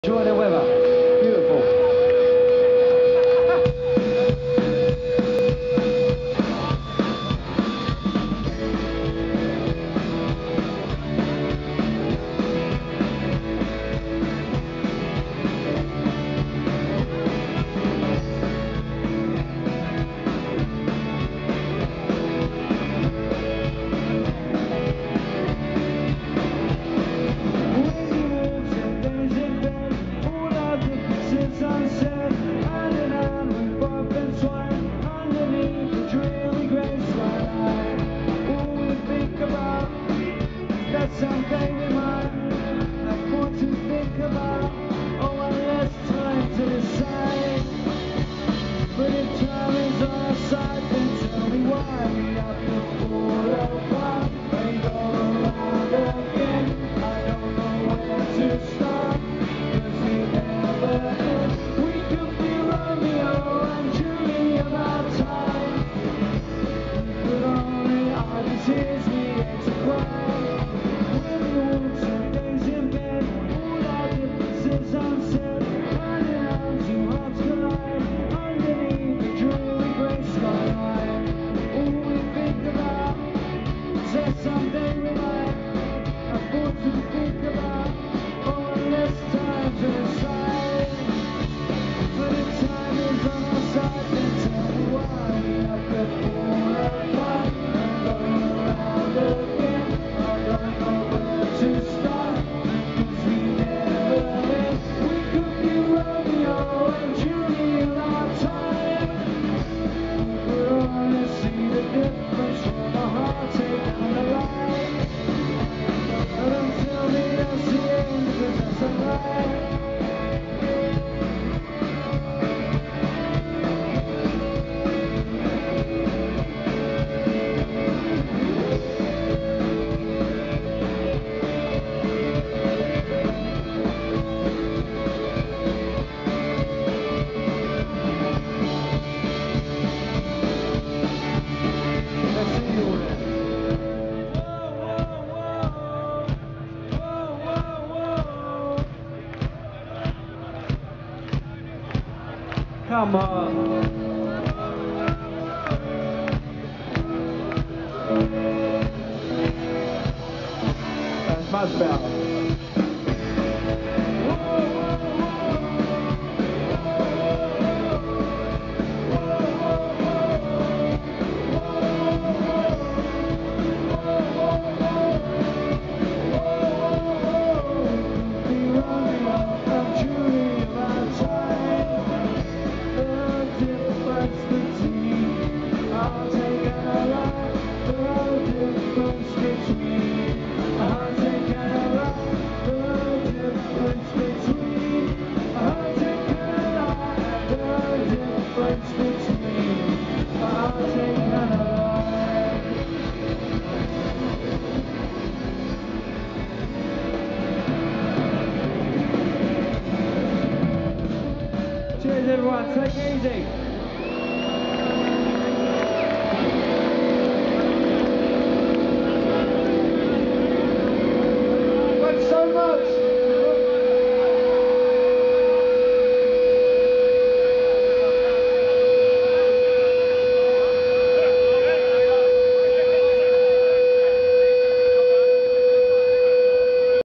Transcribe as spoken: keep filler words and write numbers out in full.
Enjoy the weather. Beautiful. Sunset, hand in hand with Bob and Twine, underneath the dreary grey skyline. All we think about is that someday we might have more to think about, or one less time to decide. But if time is on our side, then tell me why we have to fall apart and go around again. I don't know where to start, 'cause we never end. Tears we get to cry when we walk some days in bed. All our differences unsaid, hand in hand, two hearts collide underneath the dreary grey skyline. All we think about is that someday we might have more to think about, or less time to decide. But if time is on our side, then tell me why we have to fall apart. Come on. That's much better. Cheers everyone, take it easy.